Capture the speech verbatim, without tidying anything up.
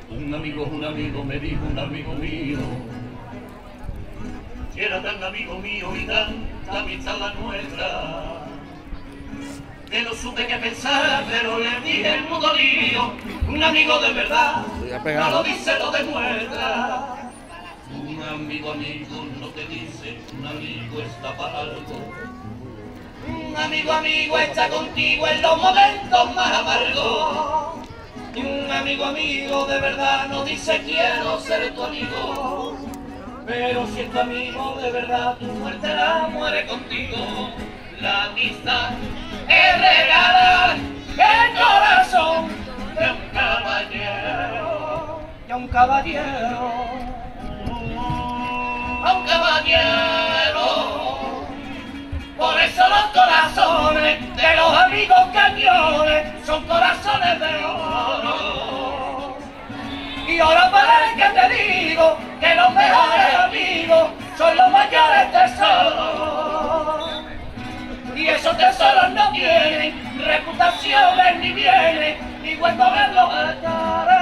Un amigo es un amigo, me dijo un amigo mío. Si era tan amigo mío y tanta amistad la nuestra, que no supe qué pensar, pero le dije el mundo lío. Un amigo de verdad, no lo dice, lo demuestra. Un amigo amigo no te dice, un amigo está para algo. Un amigo amigo está contigo en los momentos más amargos. Y un amigo amigo de verdad no dice quiero ser tu amigo. Pero si es tu amigo de verdad, tu muerte la muere contigo. La amistad es regalar el corazón de un caballero. Y a un caballero, a un caballero. Por eso los corazones de los amigos cañones son corazones de oro. Y ahora para el que te digo que los mejores amigos son los mayores tesoros. Y esos tesoros no tienen reputaciones ni bienes, ni buen verlos al cara.